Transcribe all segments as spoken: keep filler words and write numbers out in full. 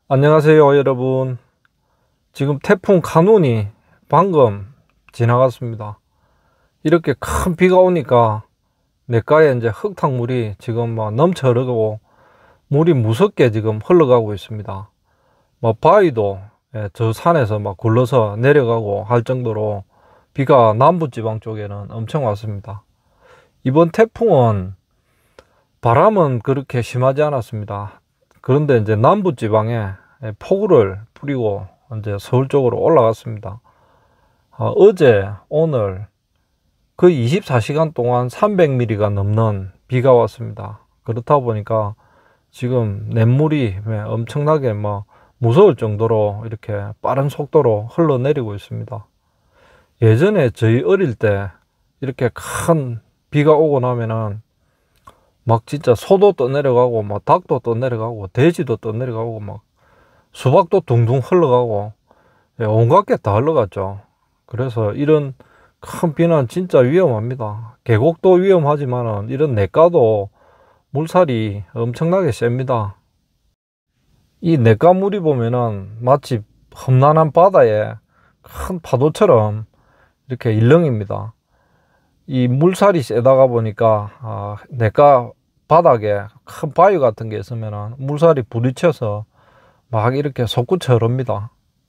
안녕하세요, 여러분. 지금 태풍 카눈이 방금 지나갔습니다. 이렇게 큰 비가 오니까 냇가에 이제 흙탕물이 지금 막 넘쳐 흐르고 물이 무섭게 지금 흘러가고 있습니다. 뭐 바위도 예, 저 산에서 막 굴러서 내려가고 할 정도로 비가 남부지방 쪽에는 엄청 왔습니다. 이번 태풍은 바람은 그렇게 심하지 않았습니다. 그런데 이제 남부지방에 폭우를 뿌리고 이제 서울 쪽으로 올라갔습니다. 어, 어제, 오늘 그 이십사 시간 동안 삼백 밀리미터가 넘는 비가 왔습니다. 그렇다 보니까 지금 냇물이 엄청나게 뭐 무서울 정도로 이렇게 빠른 속도로 흘러내리고 있습니다. 예전에 저희 어릴 때 이렇게 큰 비가 오고 나면은 막 진짜 소도 떠내려가고 막 닭도 떠내려가고 돼지도 떠내려가고 막 수박도 둥둥 흘러가고 온갖 게 다 흘러갔죠. 그래서 이런 큰 비는 진짜 위험합니다. 계곡도 위험하지만 이런 냇가도 물살이 엄청나게 셉니다. 이 냇가 물이 보면은 마치 험난한 바다에 큰 파도처럼 이렇게 일렁입니다. 이 물살이 세다가 보니까 아, 냇가 바닥에 큰 바위 같은 게 있으면 물살이 부딪혀서 막 이렇게 솟구쳐 흐릅니다.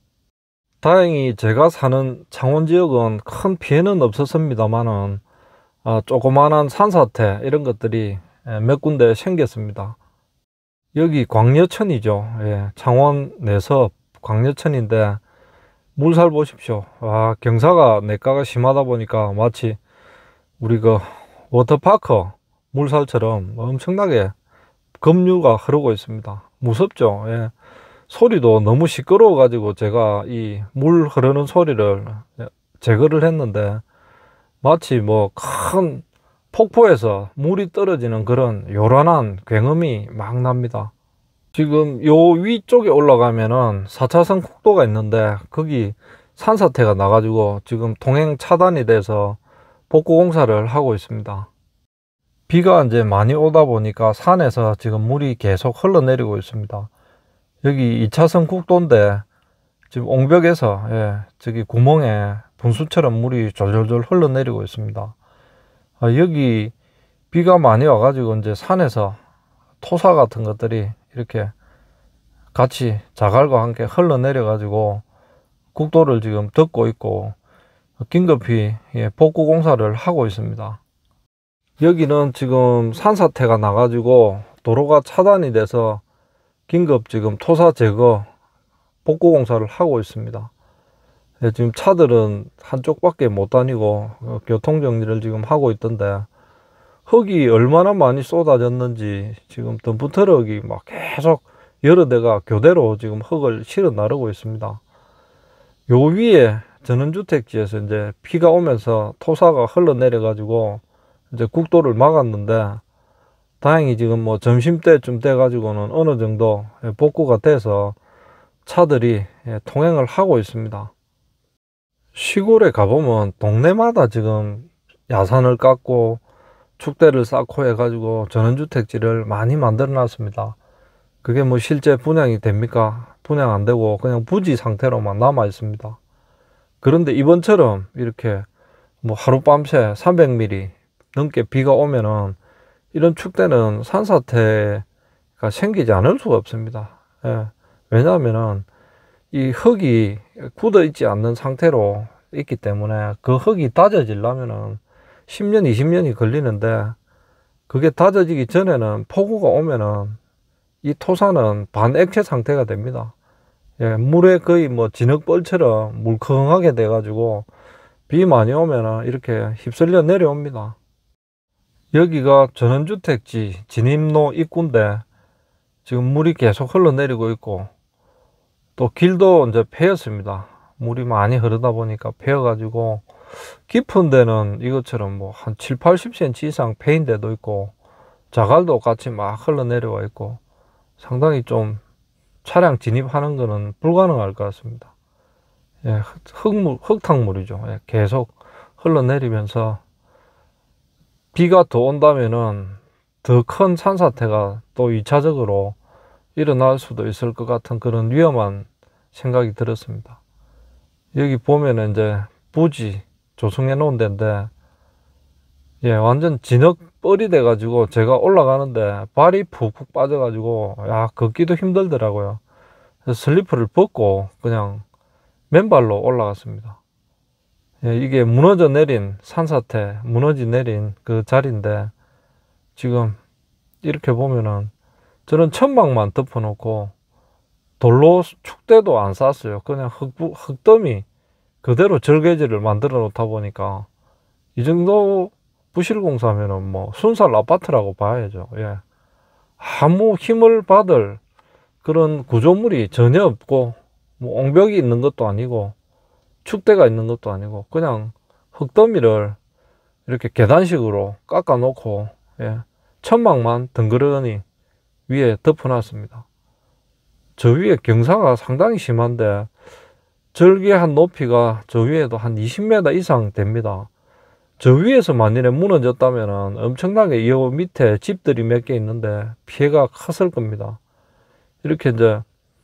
다행히 제가 사는 창원 지역은 큰 피해는 없었습니다만은 아, 조그마한 산사태 이런 것들이 몇 군데 생겼습니다. 여기 광려천이죠. 예, 창원 내서 광려천인데 물살 보십시오. 와, 경사가 냇가가 심하다 보니까 마치 우리 그 워터파크 물살처럼 엄청나게 급류가 흐르고 있습니다. 무섭죠. 예. 소리도 너무 시끄러워 가지고 제가 이 물 흐르는 소리를 제거를 했는데 마치 뭐 큰 폭포에서 물이 떨어지는 그런 요란한 굉음이 막 납니다. 지금 요 위쪽에 올라가면은 사 차선 국도가 있는데 거기 산사태가 나가지고 지금 통행 차단이 돼서 복구 공사를 하고 있습니다. 비가 이제 많이 오다 보니까 산에서 지금 물이 계속 흘러내리고 있습니다. 여기 이 차선 국도인데 지금 옹벽에서 예, 저기 구멍에 분수처럼 물이 졸졸졸 흘러내리고 있습니다. 아, 여기 비가 많이 와가지고 이제 산에서 토사 같은 것들이 이렇게 같이 자갈과 함께 흘러내려 가지고 국도를 지금 덮고 있고 긴급히 예, 복구 공사를 하고 있습니다. 여기는 지금 산사태가 나가지고 도로가 차단이 돼서 긴급 지금 토사 제거 복구 공사를 하고 있습니다. 예, 지금 차들은 한쪽밖에 못 다니고 어, 교통 정리를 지금 하고 있던데 흙이 얼마나 많이 쏟아졌는지 지금 덤프 트럭이 막 계속 여러 대가 교대로 지금 흙을 실어 나르고 있습니다. 요 위에 전원주택지에서 이제 비가 오면서 토사가 흘러내려 가지고 이제 국도를 막았는데 다행히 지금 뭐 점심때쯤 돼 가지고는 어느 정도 복구가 돼서 차들이 통행을 하고 있습니다. 시골에 가보면 동네마다 지금 야산을 깎고 축대를 쌓고 해가지고 전원주택지를 많이 만들어 놨습니다. 그게 뭐 실제 분양이 됩니까? 분양 안 되고 그냥 부지 상태로만 남아 있습니다. 그런데 이번처럼 이렇게 뭐 하룻밤새 삼백 밀리미터 넘게 비가 오면은 이런 축대는 산사태가 생기지 않을 수가 없습니다. 예. 왜냐하면은 이 흙이 굳어 있지 않는 상태로 있기 때문에 그 흙이 다져지려면은 십 년, 이십 년이 걸리는데 그게 다져지기 전에는 폭우가 오면은 이 토사는 반액체 상태가 됩니다. 예, 물에 거의 뭐 진흙벌처럼 물컹하게 돼 가지고 비 많이 오면은 이렇게 휩쓸려 내려옵니다. 여기가 전원주택지 진입로 입구인데 지금 물이 계속 흘러내리고 있고 또 길도 이제 패였습니다. 물이 많이 흐르다 보니까 패여가지고 깊은 데는 이것처럼 뭐 한 칠, 팔십 센티미터 이상 패인 데도 있고 자갈도 같이 막 흘러내려와 있고 상당히 좀 차량 진입하는 거는 불가능할 것 같습니다. 예, 흙물, 흙탕물이죠. 예, 계속 흘러내리면서 비가 더 온다면은 더 큰 산사태가 또 이 차적으로 일어날 수도 있을 것 같은 그런 위험한 생각이 들었습니다. 여기 보면은 이제 부지 조성해 놓은 데인데, 예, 완전 진흙 뻘이 돼 가지고 제가 올라가는데 발이 푹푹 빠져 가지고 야, 걷기도 힘들더라고요. 그래서 슬리퍼를 벗고 그냥 맨발로 올라갔습니다. 예, 이게 무너져 내린 산사태, 무너지 내린 그 자리인데, 지금 이렇게 보면은 저는 천막만 덮어놓고 돌로 축대도 안 쌌어요. 그냥 흙, 흙더미 그대로 절개지를 만들어 놓다 보니까 이 정도 부실공사면은 뭐 순살 아파트라고 봐야죠. 예. 아무 힘을 받을 그런 구조물이 전혀 없고, 뭐 옹벽이 있는 것도 아니고 축대가 있는 것도 아니고 그냥 흙더미를 이렇게 계단식으로 깎아 놓고, 예, 천막만 덩그러니 위에 덮어 놨습니다. 저 위에 경사가 상당히 심한데 절개한 높이가 저 위에도 한 이십 미터 이상 됩니다. 저 위에서 만일에 무너졌다면 엄청나게 이 밑에 집들이 몇 개 있는데 피해가 컸을 겁니다. 이렇게 이제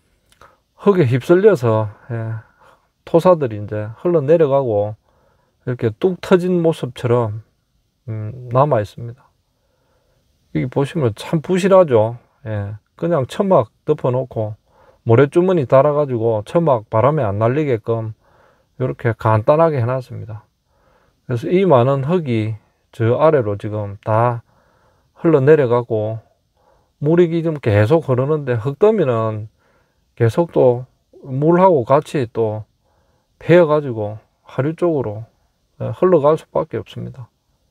흙에 휩쓸려서, 예, 토사들이 이제 흘러내려가고 이렇게 뚝 터진 모습처럼 음, 남아 있습니다. 여기 보시면 참 부실하죠. 예, 그냥 천막 덮어놓고 모래주머니 달아가지고 천막 바람에 안 날리게끔 이렇게 간단하게 해놨습니다. 그래서 이 많은 흙이 저 아래로 지금 다 흘러내려가고 물이 지금 계속 흐르는데 흙더미는 계속 또 물하고 같이 또 패여가지고 하류 쪽으로 흘러갈 수밖에 없습니다.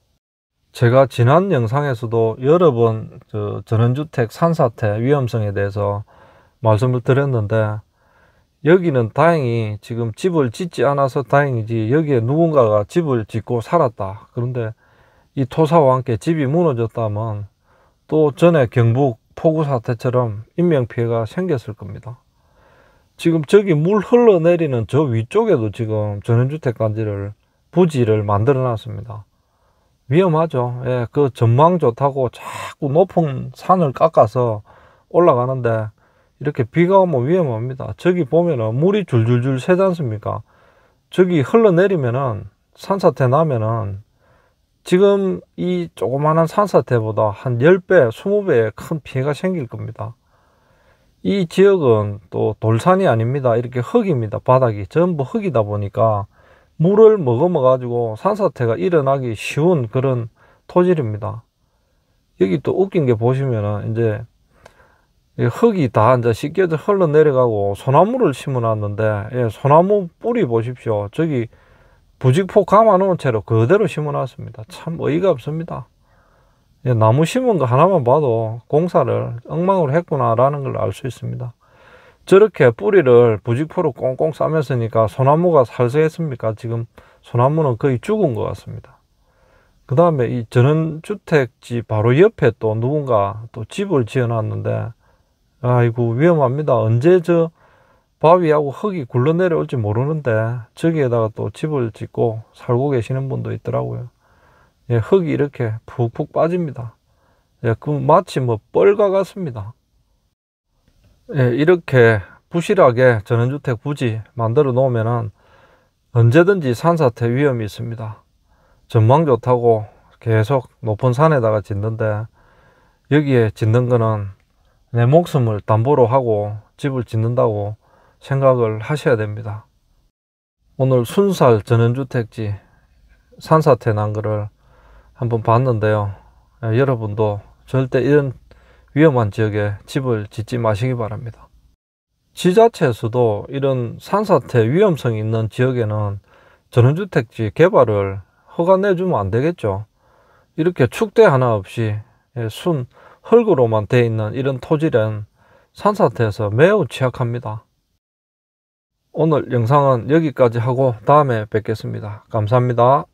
제가 지난 영상에서도 여러 번 저 전원주택 산사태 위험성에 대해서 말씀을 드렸는데, 여기는 다행히 지금 집을 짓지 않아서 다행이지 여기에 누군가가 집을 짓고 살았다, 그런데 이 토사와 함께 집이 무너졌다면 또 전에 경북 폭우 사태처럼 인명피해가 생겼을 겁니다. 지금 저기 물 흘러내리는 저 위쪽에도 지금 전원주택 단지를 부지를 만들어 놨습니다. 위험하죠. 예, 그 전망 좋다고 자꾸 높은 산을 깎아서 올라가는데 이렇게 비가 오면 위험합니다. 저기 보면은 물이 줄줄줄 새지 않습니까? 저기 흘러내리면은 산사태 나면은 지금 이 조그마한 산사태보다 한 십 배, 이십 배의 큰 피해가 생길 겁니다. 이 지역은 또 돌산이 아닙니다. 이렇게 흙입니다. 바닥이 전부 흙이다 보니까 물을 머금어 가지고 산사태가 일어나기 쉬운 그런 토질입니다. 여기 또 웃긴 게 보시면은 이제 흙이 다 이제 씻겨져 흘러내려가고 소나무를 심어 놨는데, 예, 소나무 뿌리 보십시오. 저기 부직포 감아 놓은 채로 그대로 심어 놨습니다. 참 어이가 없습니다. 예, 나무 심은 거 하나만 봐도 공사를 엉망으로 했구나라는 걸 알 수 있습니다. 저렇게 뿌리를 부직포로 꽁꽁 싸맸으니까 소나무가 살생했습니까? 지금 소나무는 거의 죽은 것 같습니다. 그 다음에 이 전원주택지 바로 옆에 또 누군가 또 집을 지어 놨는데, 아이고 위험합니다. 언제 저 바위하고 흙이 굴러 내려올지 모르는데 저기에다가 또 집을 짓고 살고 계시는 분도 있더라고요. 예, 흙이 이렇게 푹푹 빠집니다. 예, 그 마치 뭐 뻘과 같습니다. 예, 이렇게 부실하게 전원주택 부지 만들어 놓으면은 언제든지 산사태 위험이 있습니다. 전망 좋다고 계속 높은 산에다가 짓는데 여기에 짓는 거는 내 목숨을 담보로 하고 집을 짓는다고 생각을 하셔야 됩니다. 오늘 순살 전원주택지 산사태 난 거를 한번 봤는데요. 예, 여러분도 절대 이런 위험한 지역에 집을 짓지 마시기 바랍니다. 지자체에서도 이런 산사태 위험성이 있는 지역에는 전원주택지 개발을 허가 내주면 안 되겠죠. 이렇게 축대 하나 없이 순 흙으로만 되어 있는 이런 토질은 산사태에서 매우 취약합니다. 오늘 영상은 여기까지 하고 다음에 뵙겠습니다. 감사합니다.